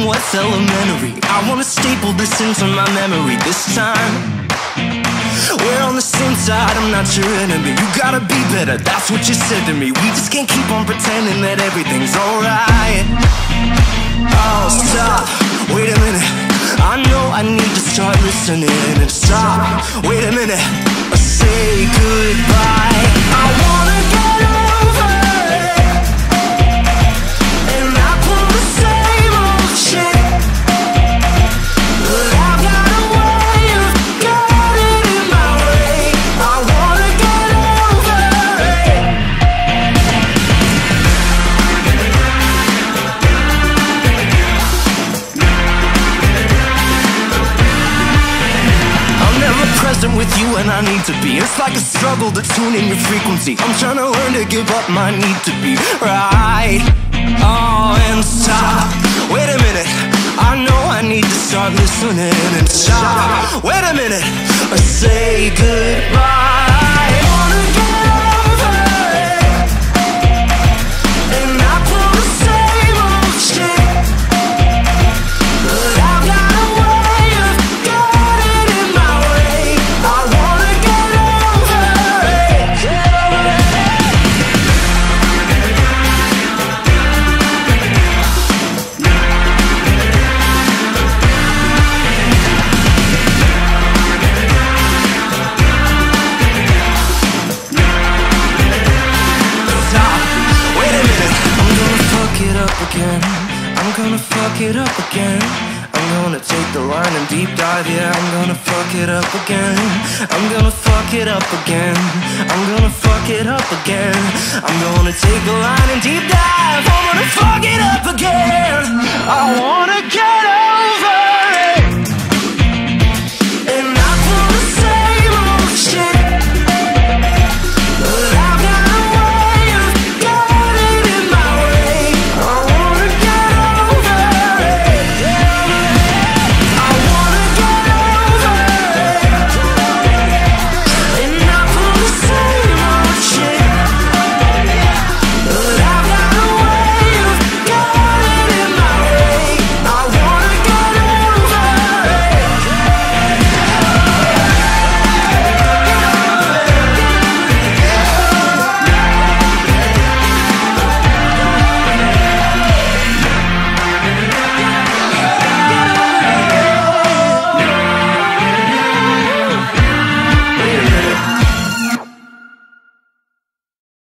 forgetting what's elementary. I wanna staple this into my memory this time. We're on the same side, I'm not your enemy. You gotta be better, that's what you said to me. We just can't keep on pretending that everything's alright. Oh, stop, wait a minute. I know I need to start listening. And stop, wait a minute, say goodbye. I wanna get over it, and I pull the same old shit, but I've got a way of getting in my way. I wanna get over it. I'm never present with you when I need to be. It's like a struggle to tune in your frequency. I'm trying to learn to give up my need to be right. Oh, and stop, wait a minute. I know I need to start listening. And stop, wait a minute, say goodbye. I wanna get over it, and I pull the same old shit, but I've got a way of getting in my way. I wanna get over it, get over it. Stop, wait a minute. I'm gonna fuck it up again. I'm gonna fuck it up again. I'm gonna take the line and deep dive, yeah. I'm gonna fuck it up again. I'm gonna fuck it up again. I'm gonna fuck it up again. I'm gonna take the line and deep dive. I'm gonna fuck it up again. I wanna get over